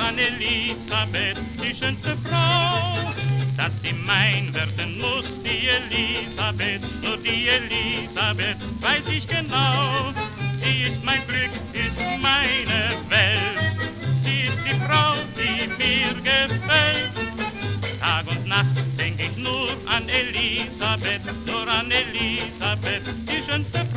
an Elisabeth, die schönste Frau. Dass sie mein werden muss, die Elisabeth, nur die Elisabeth, weiß ich genau. Sie ist mein Glück, ist meine Welt, sie ist die Frau, die mir gefällt. Tag und Nacht denk ich nur an Elisabeth, die schönste Frau.